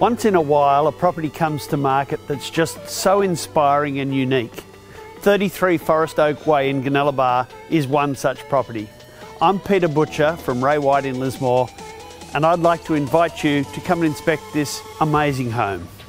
Once in a while, a property comes to market that's just so inspiring and unique. 33 Forestoak Way in Gunnellabar is one such property. I'm Peter Butcher from Ray White in Lismore, and I'd like to invite you to come and inspect this amazing home.